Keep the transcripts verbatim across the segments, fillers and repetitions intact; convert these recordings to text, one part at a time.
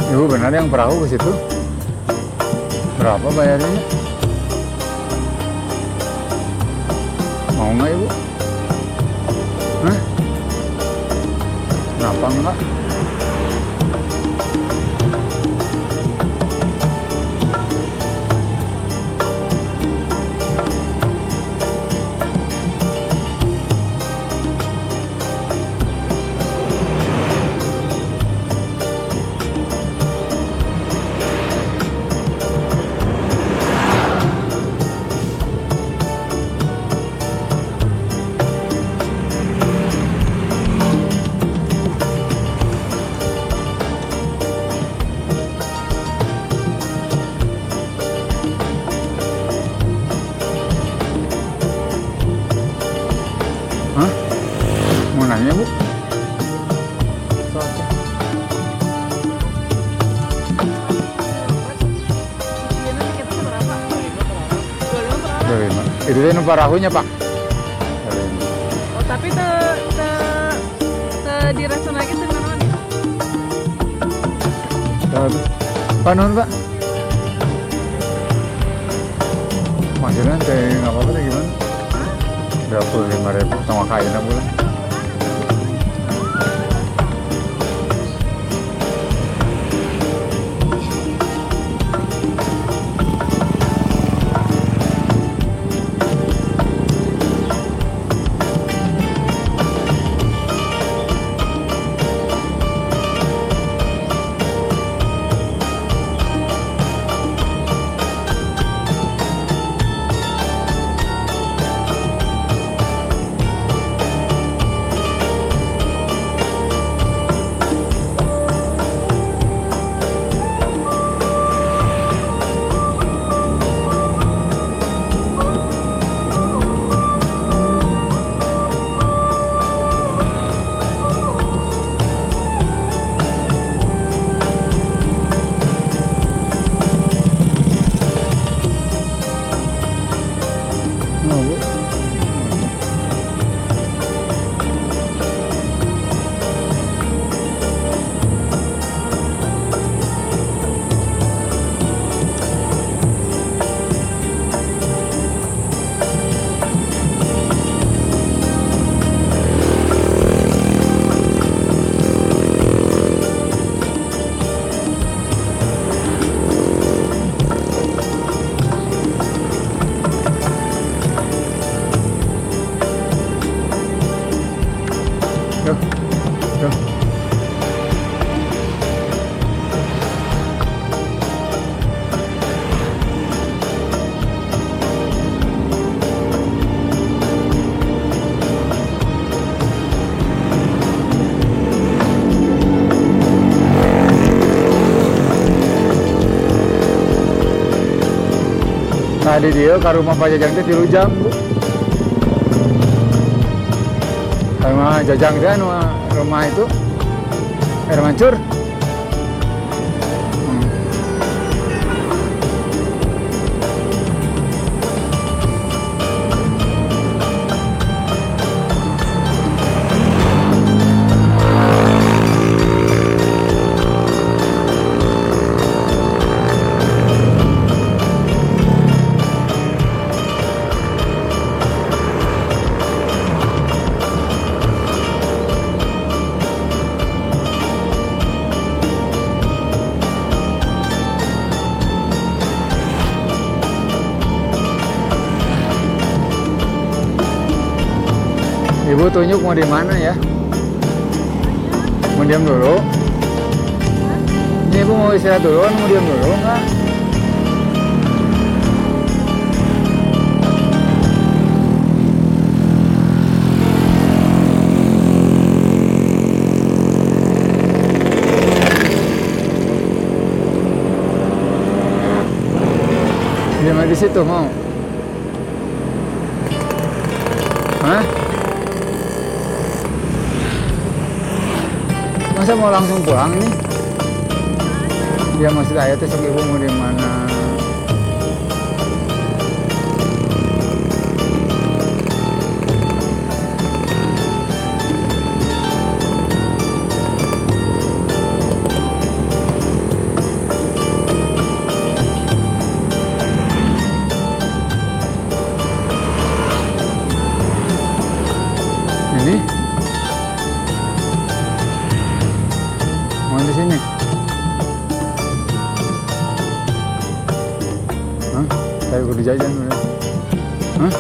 Ibu benar yang perahu ke situ? Berapa bayarnya? Mau nggak ibu? Hah? Kenapa enggak? Hah? Mau nanya bu? Soalnya. Dari mana? Itu dia perahunya pak. Oh, tapi te te te dirasa lagi dengan mana? Pak non pak. Maksudnya kayak nggak apa-apa deh gimana? Dua puluh lima ribu sama kainnya bulan. Oh, bu. Tuh, tuh. Tadi dia ke rumah Pak Jajang itu tilu jam bu. Rumah Jajang dia rumah, rumah itu air mancur. Hmm. Ibu tunjuk mau di mana ya? Mau diam dulu? Ini ibu mau istirahat dulu, mau diam dulu enggak? Diam di situ mau? Hah? Masa mau langsung pulang nih? Ya maksud saya tuh sok ibu mau di mana? Jangan di sini. Hah? Kayak kudu jajan udah. Hah?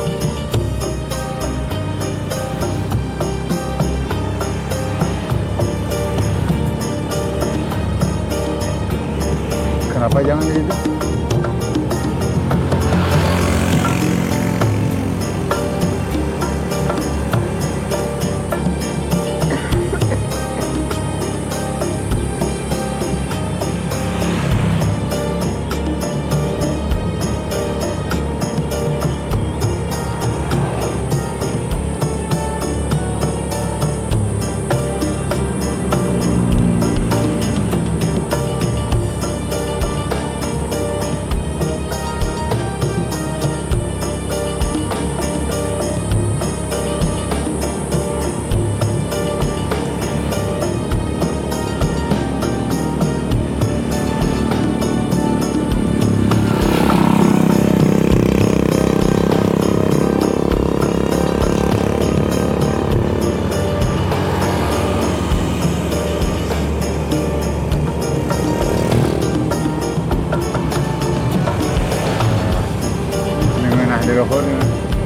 Kenapa jangan di situ? Di rokok nih.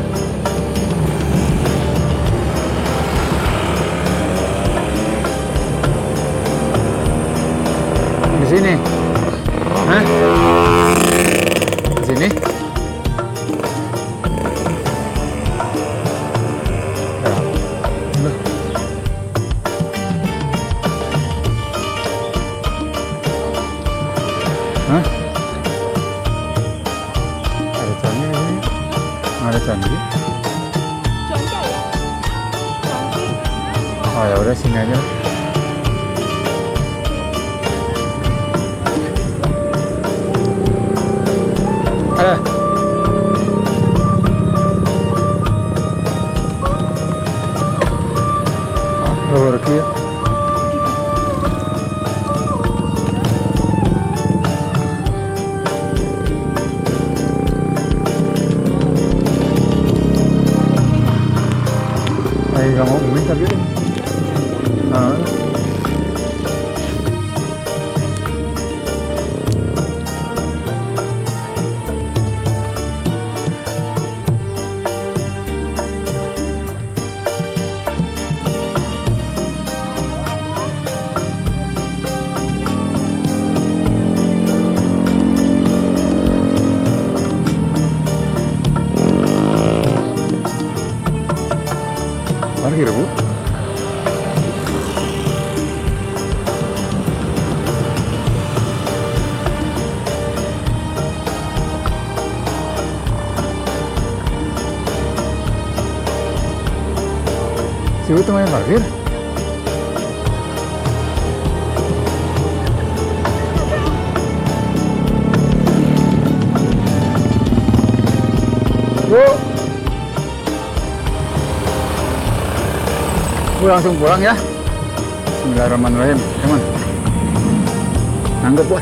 Di sini. Hah? Di sini? Ya. Loh. Hah? Ada candi di sini. Ada candi. Contoh ya. Oh ya udah sini aja. Ada. Oh, baru kia. Ay, nggak mau umi tapi. Nah. Parkir, Bu. Si Bu temannya parkir. Bu. Bu langsung pulang ya. Bismillahirrahmanirrahim. Teman. Anggap, Bu.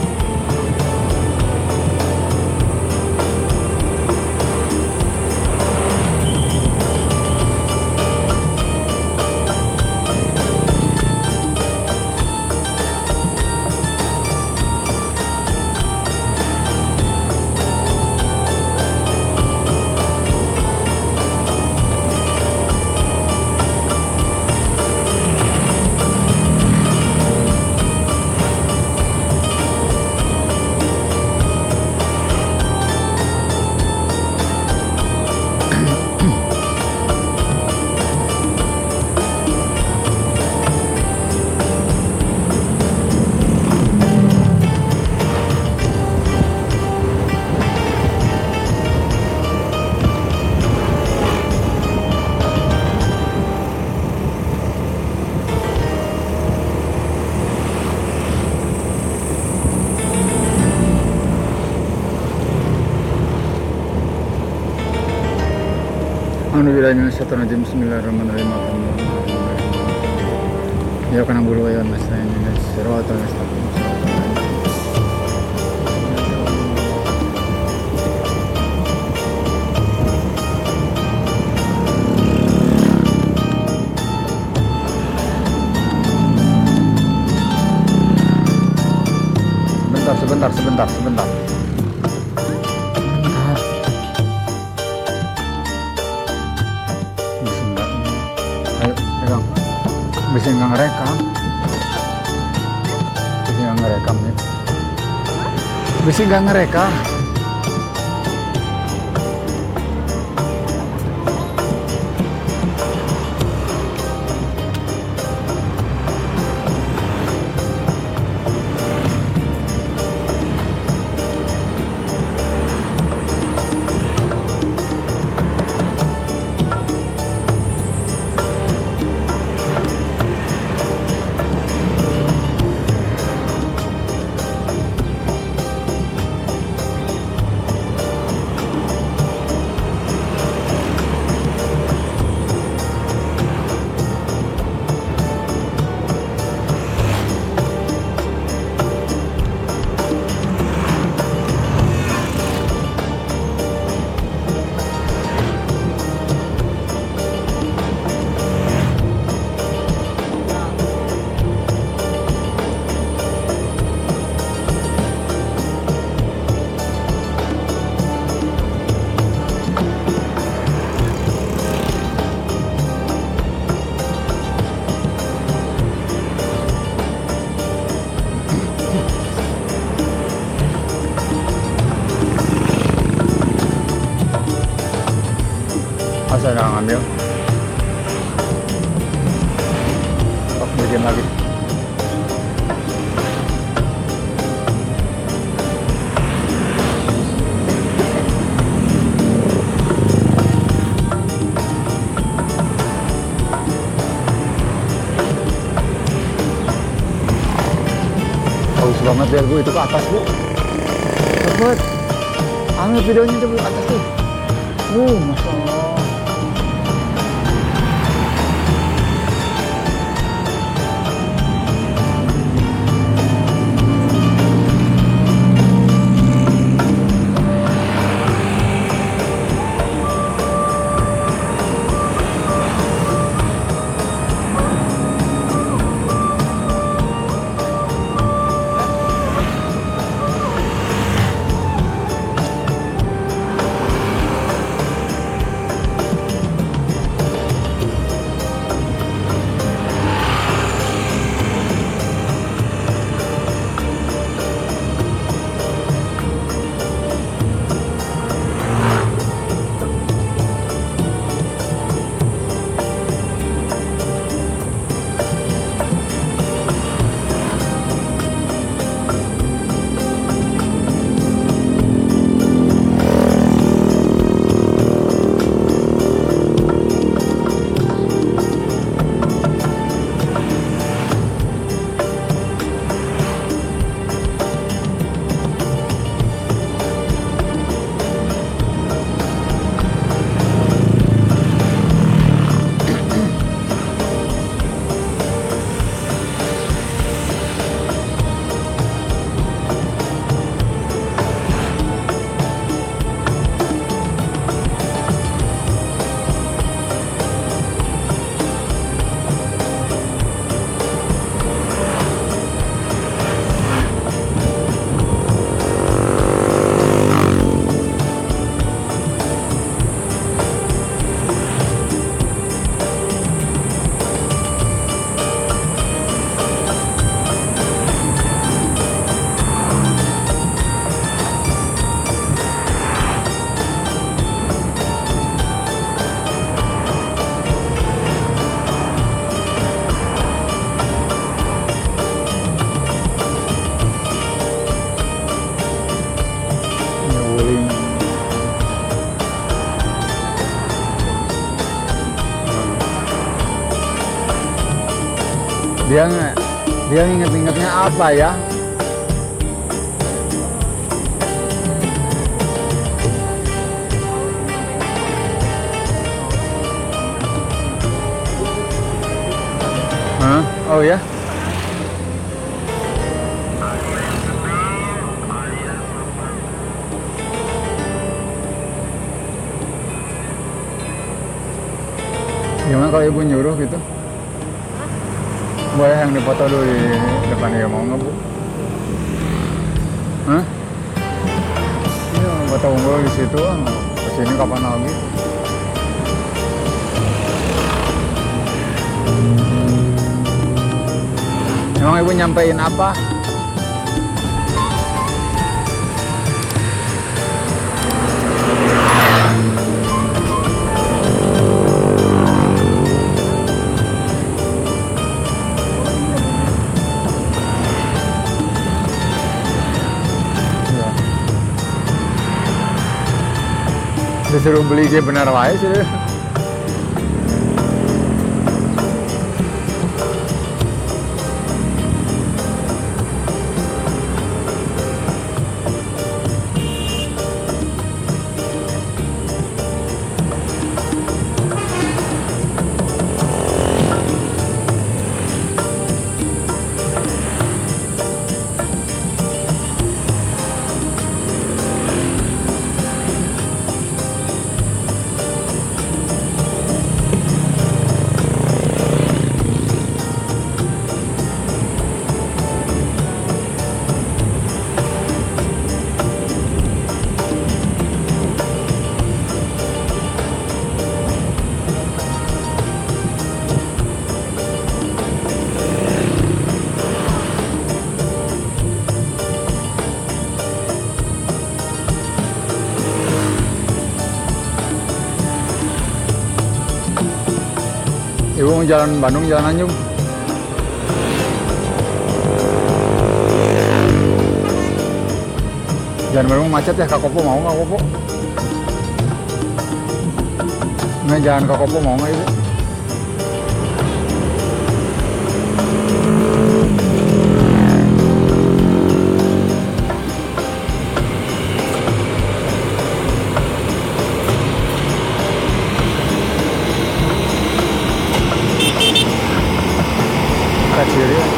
Bismillahirrahmanirrahim. Bismillahirrahmanirrahim. Ya kana bulu ya mas saya ini sirwata mustaqim. sebentar, sebentar, sebentar. Sebentar. Bisa nggak? Ayo, pegang. Bisa nggak ngerekam? Bisa nggak ngerekam ya? Bisa nggak ngerekam? Masa nggak ngambil? Oh, bikin lagi. Bagus banget ya, Bu, itu ke atas, Bu. Cepet. Ambil videonya itu, Bu, ke atas tuh. Uh, Masya Allah. Dia nggak, dia inget-ingetnya apa ya? Hah? Oh ya? Gimana kalau ibu nyuruh gitu? Boleh yang dipoto dulu di depan, dia mau nggak, Bu? Hah? Iya, Bata Unggul di situ. Kesini kapan lagi? Emang ibu nyampein apa? Disuruh beli dia benar wae sih. Ibu mau jalan Bandung, jalan Anjung. Jalan Bandung macet ya, Kak Kopo mau nggak Kopo? Nggak, jalan Kak Kopo mau nggak Ibu? Kacir ya.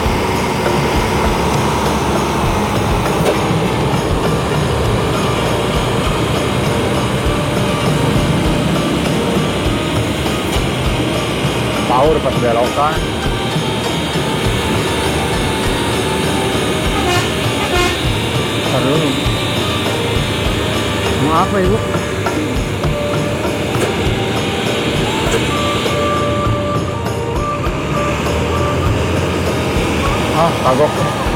Power pas belokan. Aduh. Mau apa Ibu? Ah, kagok.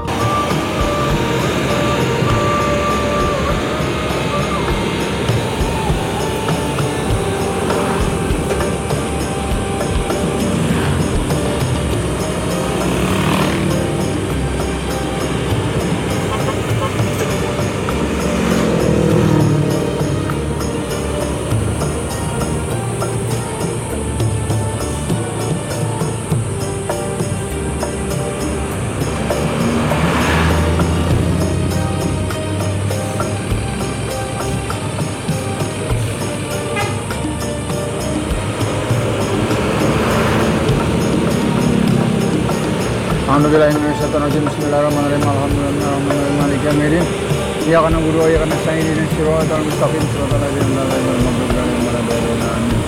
Alhamdulillah Indonesia tanajim bismillahirrahmanirrahim alhamdulillahirrahmanirrahim maliki yaumiddin iyyaka na'budu wa iyyaka nasta'in ihdinas siratal mustaqim siratal ladzina an'amta 'alaihim ghairil maghdubi 'alaihim waladdallin amin.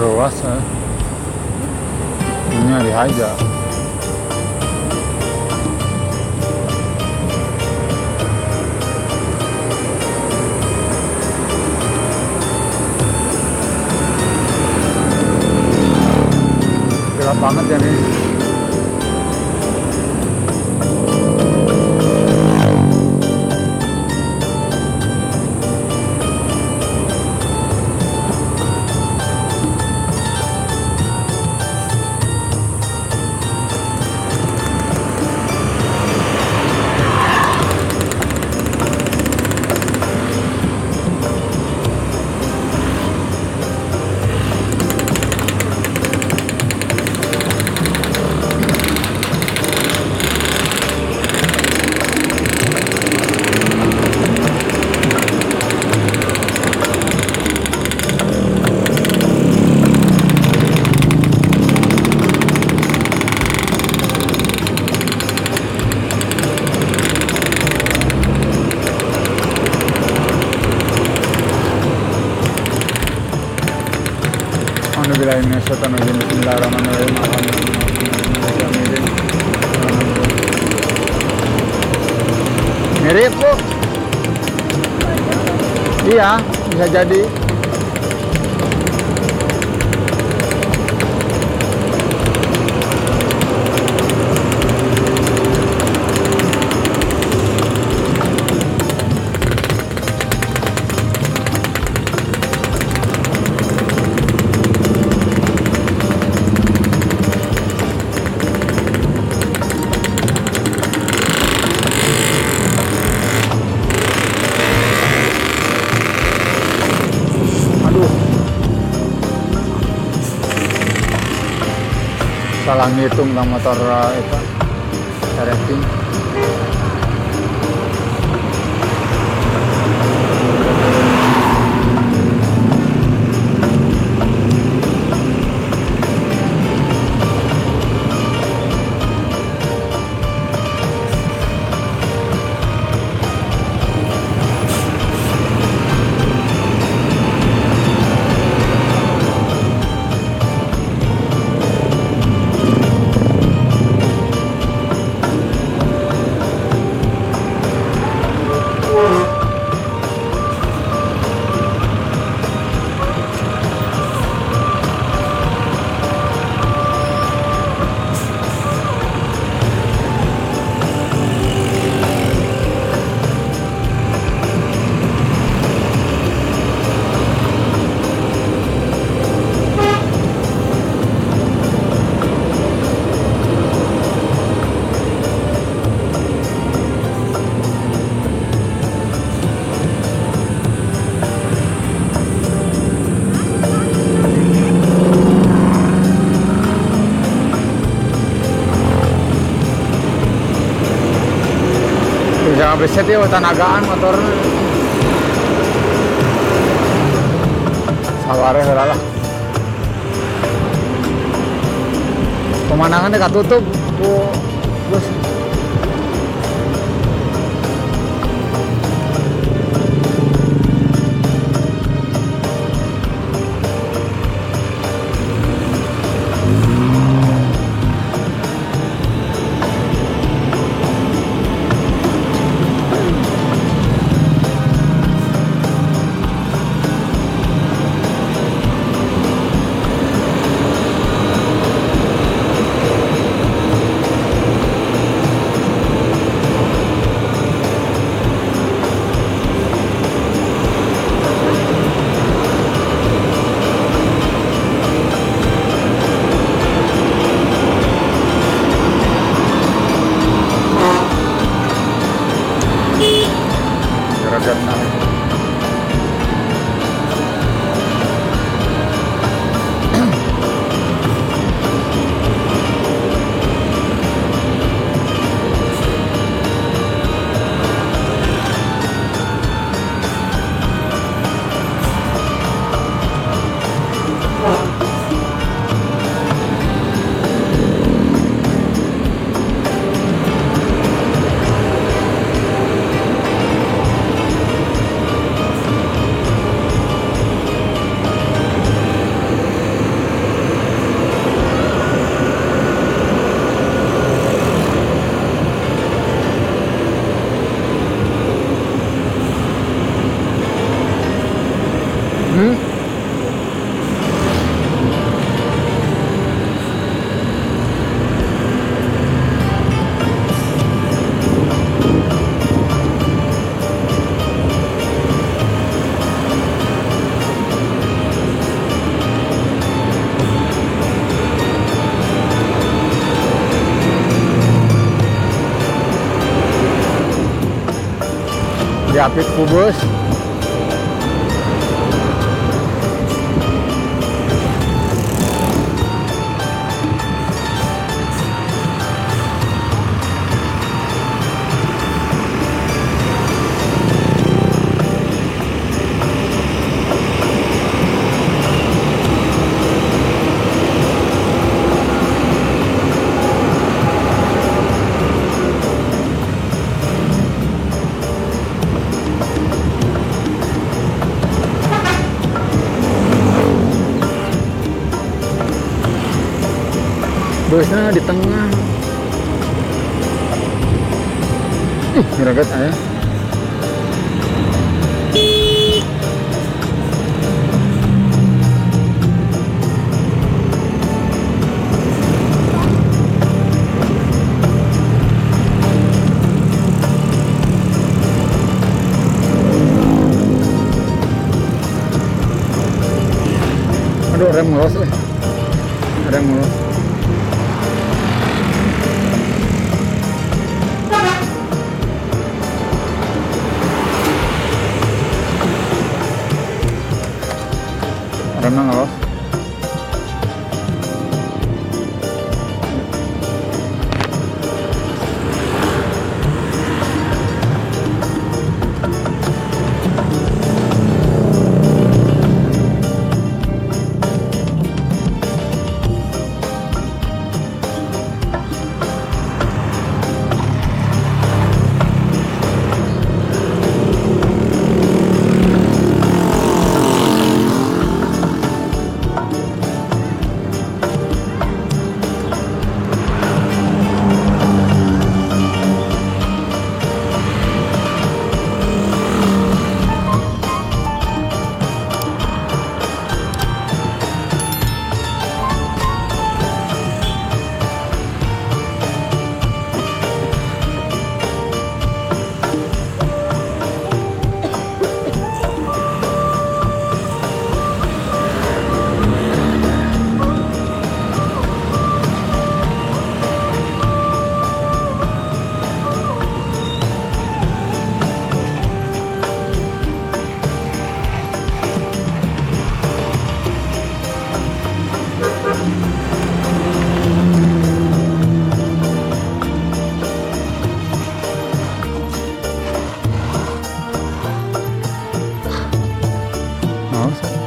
Ruas ya. Ini dihajar. Gelap banget ya nih. Bismillahirrahmanirrahim. Bismillahirrahmanirrahim. Alhamdulillah. Mirip kok. Iya, bisa jadi. Salah ngitung tentang motor uh, itu rating. Jangan beset ya, tanagaan motor. Sabarnya heula lah. Pemandangannya katutup ku bus. Japit ku bos. Busnya di tengah. Ih, nyeragat ayah. Aduh, rem ngelos eh. Rem ngelos. Remnya ngelos. Nossa.